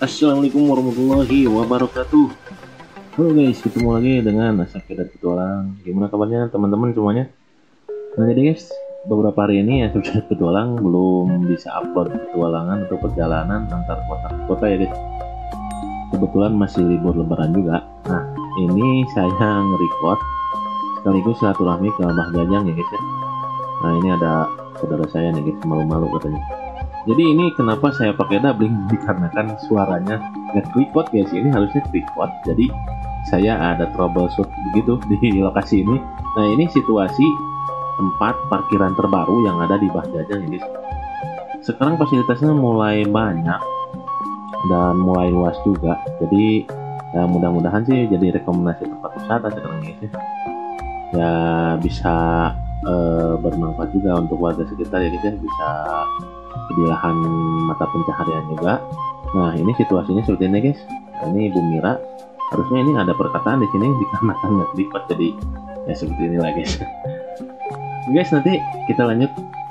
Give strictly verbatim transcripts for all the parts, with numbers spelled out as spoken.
Assalamualaikum warahmatullahi wabarakatuh. Halo guys, ketemu lagi dengan Asake dan Petualang. Gimana kabarnya teman-teman semuanya? Nah jadi guys, beberapa hari ini ya sudah petualang belum bisa upload petualangan atau perjalanan antar kota ke kota ya guys. Kebetulan masih libur lebaran juga. Nah ini saya nge-record sekaligus silaturahmi ke Mbah Jajang ya guys ya. Nah ini ada saudara saya nih guys, malu-malu katanya. Jadi ini kenapa saya pakai dubbing, dikarenakan suaranya nggak record guys, ini harusnya record. Jadi saya ada troubleshoot begitu di lokasi ini. Nah ini situasi tempat parkiran terbaru yang ada di Mbah Jajang guys. Sekarang fasilitasnya mulai banyak dan mulai luas juga. Jadi ya mudah-mudahan sih jadi rekomendasi tempat wisata sekarang guys ya. Ya bisa eh, bermanfaat juga untuk warga sekitar ya guys ya, bisa di lahan mata pencaharian juga. Nah ini situasinya seperti ini guys. Nah, ini Bu Mira, harusnya ini ada perkataan di sini dikarenakan nggak lipat, jadi ya seperti inilah guys. Guys nanti kita lanjut.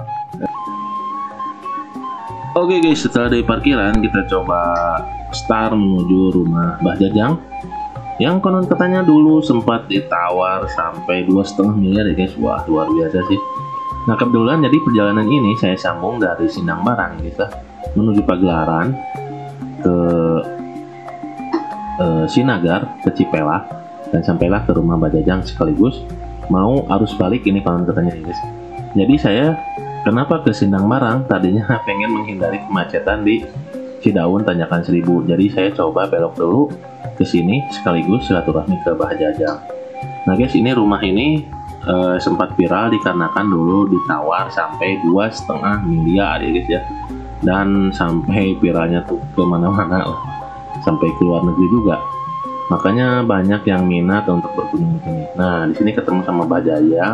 Oke guys, setelah dari parkiran kita coba start menuju rumah Mbah Jajang yang konon katanya dulu sempat ditawar sampai dua setengah miliar ya guys. Wah luar biasa sih. Nah kebetulan jadi perjalanan ini saya sambung dari Sindang Barang gitu menuju Pagelaran ke eh, Sinagar ke Cipela dan sampailah ke rumah Mbah Jajang sekaligus mau arus balik ini kalau katanya guys. Jadi saya kenapa ke Sindang Barang, tadinya pengen menghindari kemacetan di Cidaun Tanjakan Seribu. Jadi saya coba belok dulu ke sini sekaligus silaturahmi ke Mbah Jajang. Nah guys, ini rumah ini Uh, sempat viral dikarenakan dulu ditawar sampai dua setengah miliar ya guys ya, dan sampai viralnya tuh kemana-mana lah, sampai ke luar negeri juga. Makanya banyak yang minat untuk berkunjung di sini. Nah di sini ketemu sama Mbah Jajang,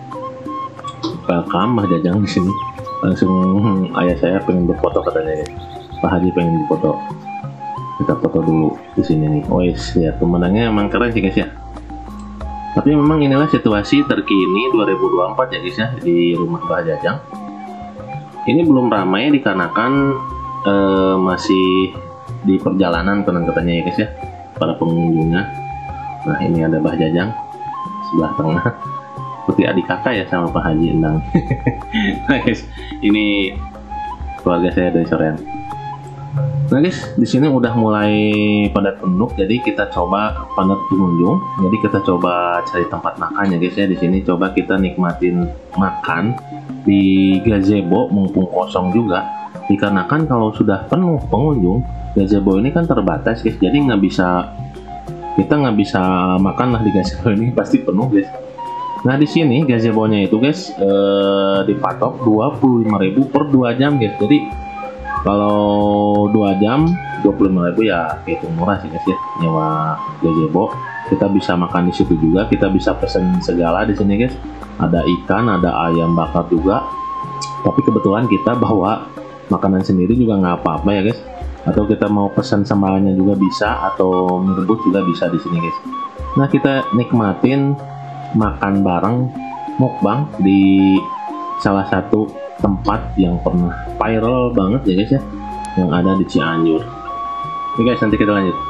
welcome Mbah Jajang di sini. Langsung ayah saya pengen berfoto katanya ya, Pak Haji pengen berfoto. Kita foto dulu di sini nih. Oh yes, ya pemandangannya emang keren sih guys ya. Tapi memang inilah situasi terkini dua ribu dua puluh empat ya guys ya di rumah Mbah Jajang. Ini belum ramai dikarenakan eh, masih di perjalanan konon-katanya ya guys ya para pengunjungnya. Nah ini ada Mbah Jajang sebelah tengah, seperti adik kakak ya sama Pak Haji Endang. Nah guys, ini keluarga saya dari Soreang. Nah guys, di sini udah mulai padat penduduk, jadi kita coba padat pengunjung. Jadi kita coba cari tempat makan ya guys ya. Di sini coba kita nikmatin makan di gazebo mumpung kosong juga. Dikarenakan kalau sudah penuh pengunjung, gazebo ini kan terbatas guys. Jadi nggak bisa kita nggak bisa makan lah di gazebo ini, pasti penuh guys. Nah di sini gazebonya itu guys eh, dipatok dua puluh lima ribu per dua jam guys. Jadi kalau dua jam dua puluh lima ribu ya hitung murah sih guys ya, nyewa gazebo. Kita bisa makan di situ juga, kita bisa pesen segala di sini guys. Ada ikan, ada ayam bakar juga. Tapi kebetulan kita bawa makanan sendiri juga nggak apa-apa ya guys. Atau kita mau pesan sambalnya juga bisa, atau mie rebus juga bisa di sini guys. Nah kita nikmatin makan bareng mukbang di salah satu tempat yang pernah viral banget ya guys ya, yang ada di Cianjur. Oke guys, nanti kita lanjut.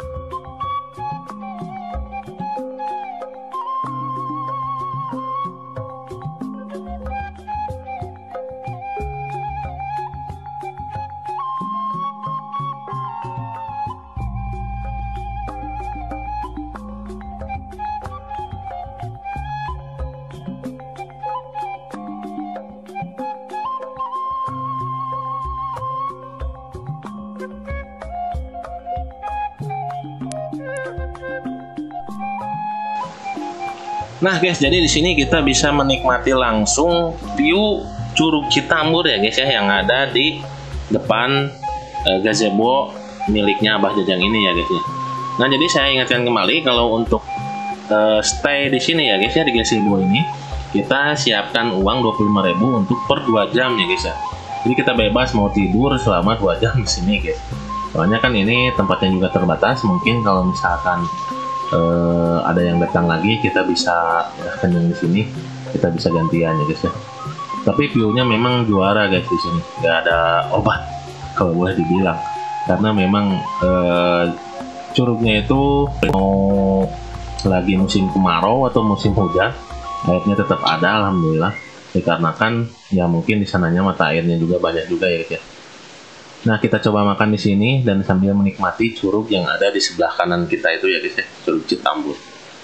Nah guys, jadi di sini kita bisa menikmati langsung view Curug Citambur ya guys ya, yang ada di depan eh, gazebo miliknya Mbah Jajang ini ya guys ya. Nah jadi saya ingatkan kembali kalau untuk eh, stay di sini ya guys ya, di gazebo ini kita siapkan uang dua puluh lima ribu untuk per dua jam ya guys ya. Jadi kita bebas mau tidur selama dua jam di sini guys. Soalnya kan ini tempatnya juga terbatas, mungkin kalau misalkan Uh, ada yang datang lagi kita bisa ya, kenyang di sini, kita bisa gantian ya guys ya. Tapi view-nya memang juara guys di sini, nggak ada obat kalau boleh dibilang. karena memang eh, curugnya itu mau lagi musim kemarau atau musim hujan airnya tetap ada alhamdulillah, dikarenakan ya mungkin di sananya mata airnya juga banyak juga ya guys ya. Nah, kita coba makan di sini dan sambil menikmati curug yang ada di sebelah kanan kita itu ya guys ya, Curug Citambur.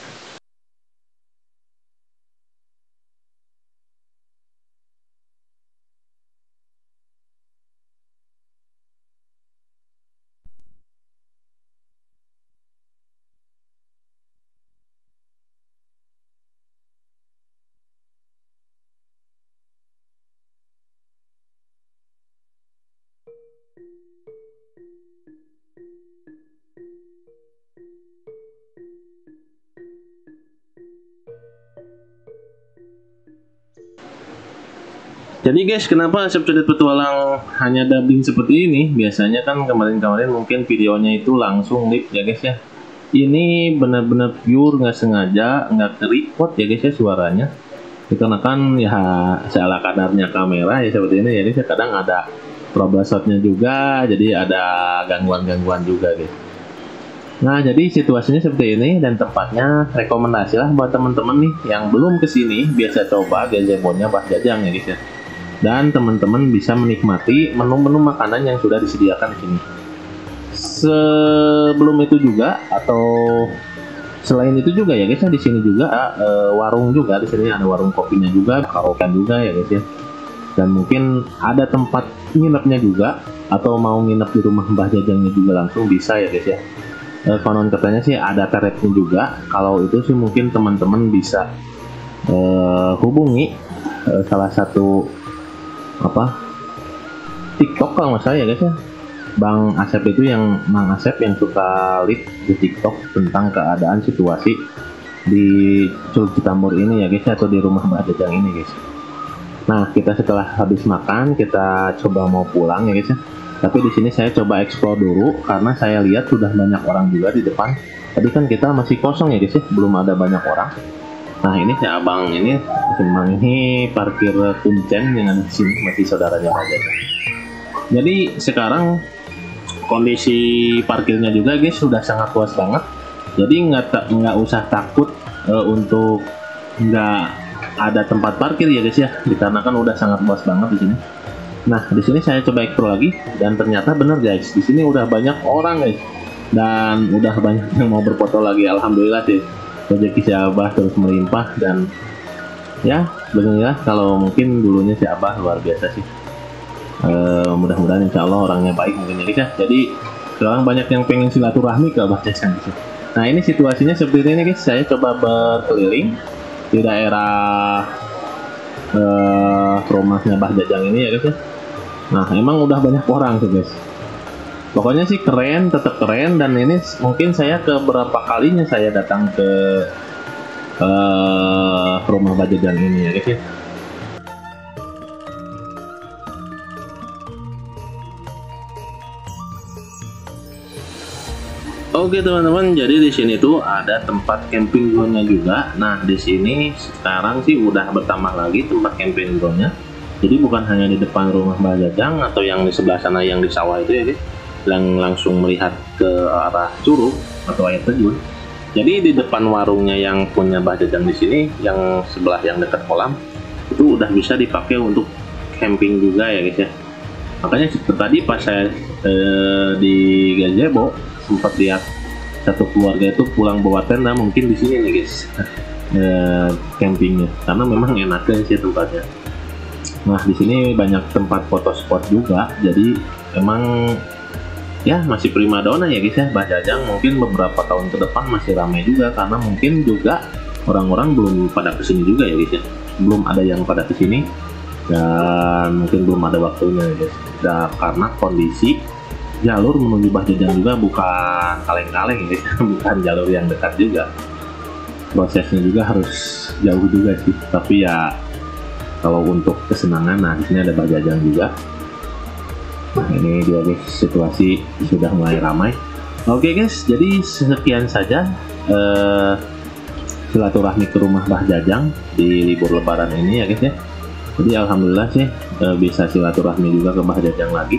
Jadi guys, kenapa Asep Codet Petualang hanya dubbing seperti ini? Biasanya kan kemarin-kemarin mungkin videonya itu langsung lip ya guys ya. Ini benar-benar pure, nggak sengaja, nggak ke-record ya guys ya suaranya. Dikarenakan ya seala kadarnya kamera ya seperti ini, jadi kadang ada trouble shotnya juga, jadi ada gangguan-gangguan juga guys. Nah, jadi situasinya seperti ini dan tempatnya rekomendasi lah buat teman-teman nih yang belum kesini, biasa coba gazebo-nya Mbah Jajang ya guys ya. Dan teman-teman bisa menikmati menu-menu makanan yang sudah disediakan di sini. Sebelum itu juga atau selain itu juga ya guys ya, di sini juga e, warung juga, di sini ada warung kopinya juga, karaokean juga ya guys ya. Dan mungkin ada tempat nginepnya juga, atau mau nginep di rumah Mbah Jajangnya juga langsung bisa ya guys ya. E, konon katanya sih ada tarifnya juga. Kalau itu sih mungkin teman-teman bisa e, hubungi e, salah satu apa TikTok kalau nggak salah ya guys ya, Bang Asep itu, yang Bang Asep yang suka live di TikTok tentang keadaan situasi di Curug Citambur ini ya guys, atau di rumah Mbah Jajang ini guys. Nah, kita setelah habis makan kita coba mau pulang ya guys ya. Tapi di sini saya coba explore dulu karena saya lihat sudah banyak orang juga di depan. Tadi kan kita masih kosong ya guys ya, belum ada banyak orang. Nah, ini si abang ini, memang ini parkir kuncen yang ada di sini, masih saudaranya Mbah Jajang. Jadi sekarang kondisi parkirnya juga guys sudah sangat luas banget. Jadi nggak nggak usah takut uh, untuk nggak ada tempat parkir ya guys ya, dikarenakan udah sangat luas banget di sini. Nah, di sini saya coba explore lagi dan ternyata bener guys, di sini udah banyak orang guys dan udah banyak yang mau berfoto lagi. Alhamdulillah sih, rezeki si Abah terus melimpah dan ya beginilah. Kalau mungkin dulunya si Abah luar biasa sih. Uh, mudah-mudahan insya Allah orangnya baik mungkin ya guys ya. Jadi sekarang banyak yang pengen silaturahmi ke Mbah Jajang gitu. Nah, ini situasinya seperti ini guys. Saya coba berkeliling di daerah uh, rumahnya Mbah Jajang ini ya guys ya. Nah, emang udah banyak orang sih guys. Pokoknya sih keren, tetap keren. Dan ini mungkin saya ke berapa kalinya saya datang ke uh, rumah Mbah Jajang ini ya guys ya. Oke teman-teman, jadi di sini tuh ada tempat camping ground-nya juga. Nah, di sini sekarang sih udah bertambah lagi tempat camping ground-nya. Jadi bukan hanya di depan rumah Mbah Jajang atau yang di sebelah sana yang di sawah itu ya guys, yang langsung melihat ke arah curug atau air terjun. Jadi di depan warungnya yang punya Mbah Jajang di sini, yang sebelah yang dekat kolam, itu udah bisa dipakai untuk camping juga ya guys ya. Makanya tadi pas saya eh, di gazebo sempat lihat satu keluarga itu pulang bawa tenda, mungkin di sini nih guys eh, campingnya, karena memang enaknya sih tempatnya. Nah, di sini banyak tempat foto spot juga, jadi emang ya masih primadona ya guys ya Mbah Jajang. Mungkin beberapa tahun ke depan masih ramai juga, karena mungkin juga orang-orang belum pada kesini juga ya guys ya, belum ada yang pada kesini dan mungkin belum ada waktunya ya guys. Dan karena kondisi jalur menuju Mbah Jajang juga bukan kaleng-kaleng ya, bukan jalur yang dekat juga. Prosesnya juga harus jauh juga sih. Tapi ya kalau untuk kesenangan, nah di sini ada Mbah Jajang juga. Nah, ini dia guys, situasi sudah mulai ramai. Oke guys, jadi sekian saja eh, silaturahmi ke rumah Mbah Jajang di libur Lebaran ini ya guys ya. Jadi alhamdulillah sih eh, bisa silaturahmi juga ke Mbah Jajang lagi.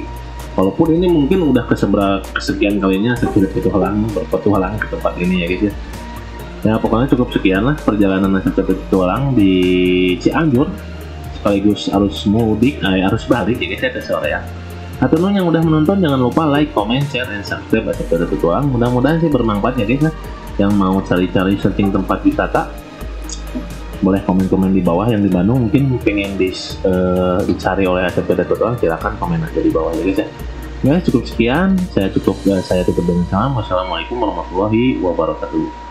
Walaupun ini mungkin udah keseberapa kesekian kalinya saya berpetualang berpetualang ke tempat ini ya guys ya. Ya pokoknya cukup sekian lah perjalanan saya berpetualang di Cianjur sekaligus arus mudik, eh, arus balik ya guys ya ke sore ya. Atau yang udah menonton jangan lupa like, comment, share, dan subscribe Asep Berpetualang. Mudah-mudahan sih bermanfaat ya guys ya. Yang mau cari-cari searching tempat wisata boleh komen-komen di bawah. Yang di Bandung mungkin pengen di, uh, dicari oleh Asep Berpetualang, silahkan komen aja di bawah ya guys ya. Ya cukup sekian, saya cukup uh, saya tutup dengan salam. Wassalamualaikum warahmatullahi wabarakatuh.